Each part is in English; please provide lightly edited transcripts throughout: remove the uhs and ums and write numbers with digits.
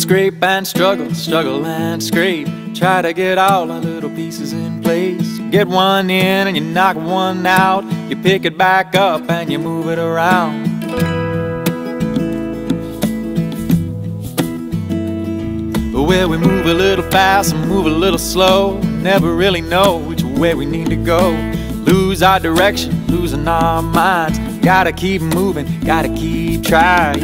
scrape and struggle, struggle and scrape. Try to get all our little pieces in place. You get one in and you knock one out. You pick it back up and you move it around. Well, we move a little fast and move a little slow. Never really know which way we need to go. Lose our direction, losing our minds. Gotta keep moving, gotta keep trying.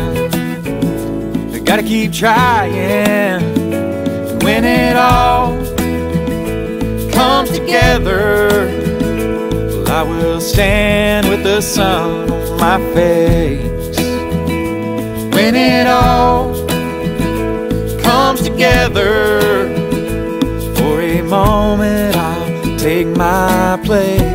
Gotta keep trying. And when it all comes together, well, I will stand with the sun on my face. When it all comes together, for a moment I'll take my place.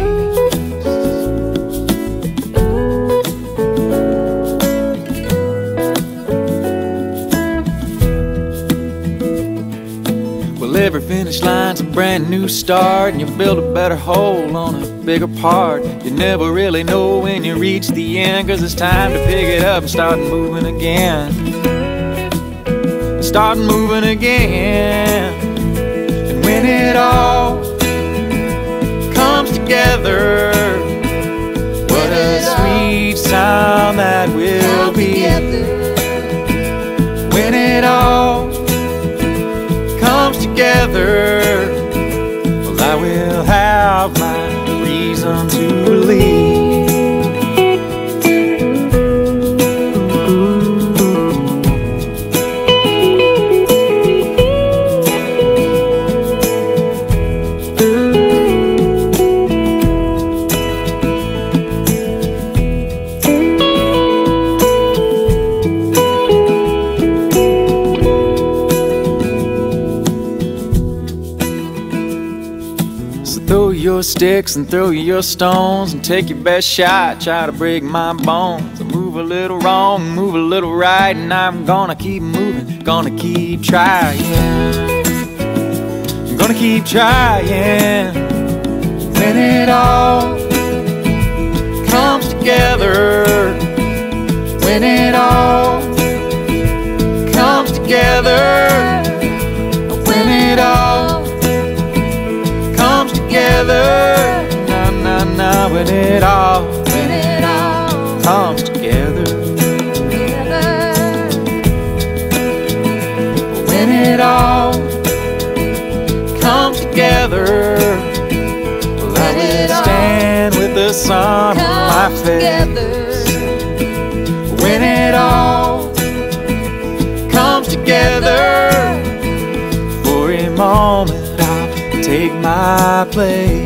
Well, every finish line's a brand new start, and you build a better whole on a bigger part. You never really know when you reach the end, 'cause it's time to pick it up and start moving again. Start moving again. And when it all comes together, what a sweet sound that will be. When it all comes together, well, I will have my reason to believe. Throw your sticks and throw your stones and take your best shot, try to break my bones. I move a little wrong, move a little right, and I'm gonna keep moving, gonna keep trying. I'm gonna keep trying. When it all comes together, when it all comes together, when it all comes together, na na na, when it all comes together, when it all comes together, well, I will stand with the sun on my face. When it all comes together, for a moment take my place.